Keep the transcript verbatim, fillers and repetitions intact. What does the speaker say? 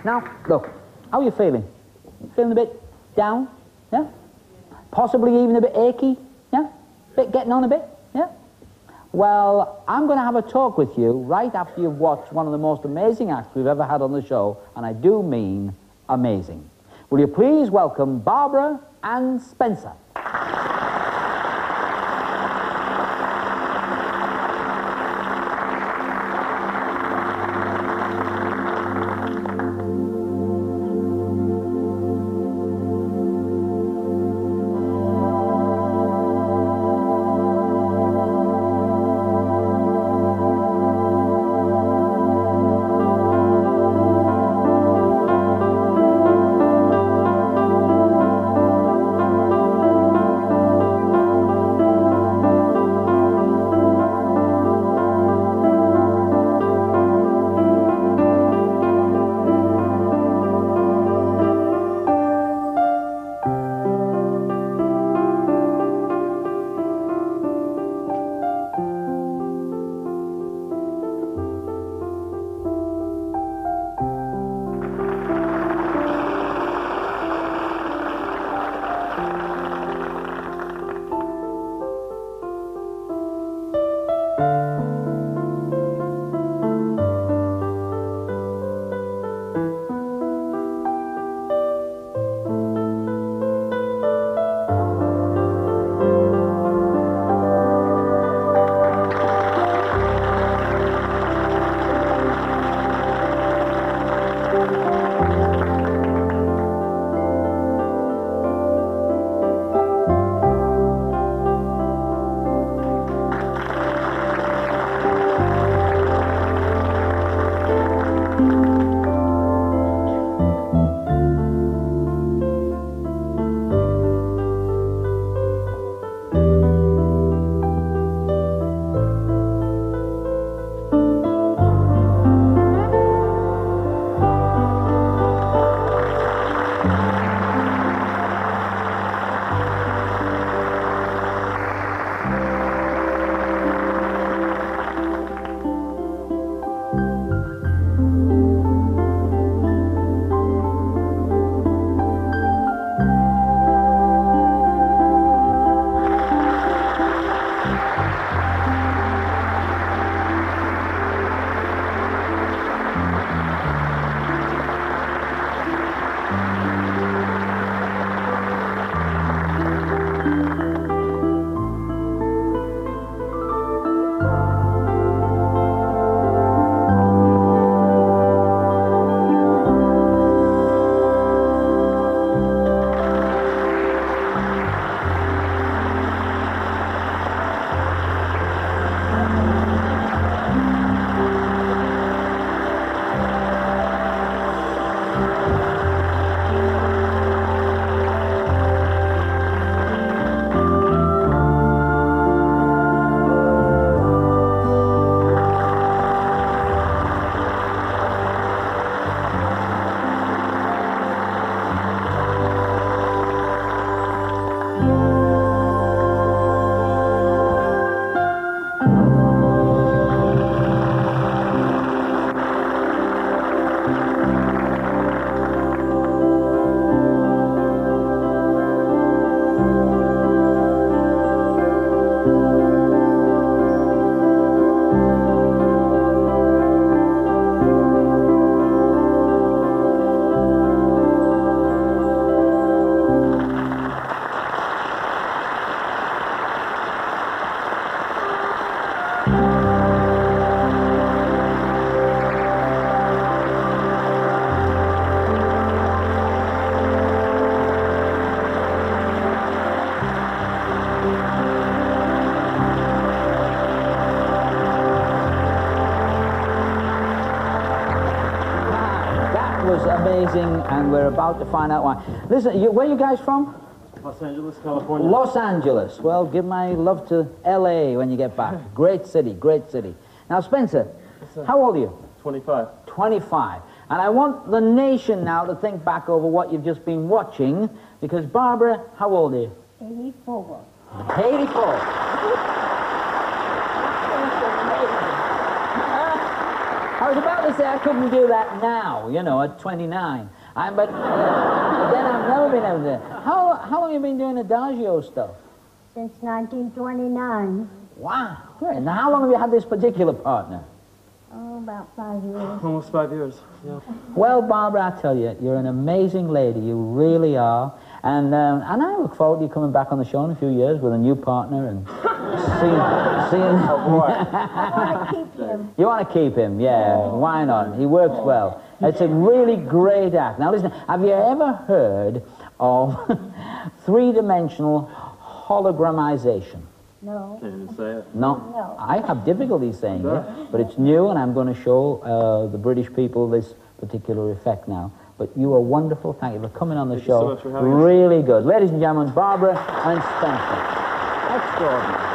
Now, look, how are you feeling? Feeling a bit down? Yeah? Possibly even a bit achy? Yeah? Bit getting on a bit? Yeah? Well, I'm going to have a talk with you right after you've watched one of the most amazing acts we've ever had on the show, and I do mean amazing. Will you please welcome Barbara and Spencer? Amazing, and we're about to find out why. Listen, you, where are you guys from? Los Angeles, California. Los Angeles. Well, give my love to L A when you get back. Great city, great city. Now, Spencer, how old are you? twenty-five. twenty-five. And I want the nation now to think back over what you've just been watching, because Barbara, how old are you? eighty-four. eighty-four. I was about to say I couldn't do that now, you know, at twenty-nine. I, but, but then I've never been able to. How, how long have you been doing Adagio stuff? Since nineteen twenty-nine. Wow, great. Now, how long have you had this particular partner? Oh, about five years. Almost five years. Yeah. Well, Barbara, I tell you, you're an amazing lady. You really are. And um, and I look forward to you coming back on the show in a few years with a new partner and seeing... seeing Oh, boy. I want to keep him. You want to keep him, yeah. Why not? He works well. It's a really great act. Now, listen, have you ever heard of three-dimensional hologramization? No. Can't even say it. No. No. I have difficulty saying it, but it's new, and I'm going to show uh, the British people this particular effect now. But you are wonderful. Thank you for coming on the Thank you so show. much for having us. Really good. Ladies and gentlemen, Barbara and Spencer. Extraordinary.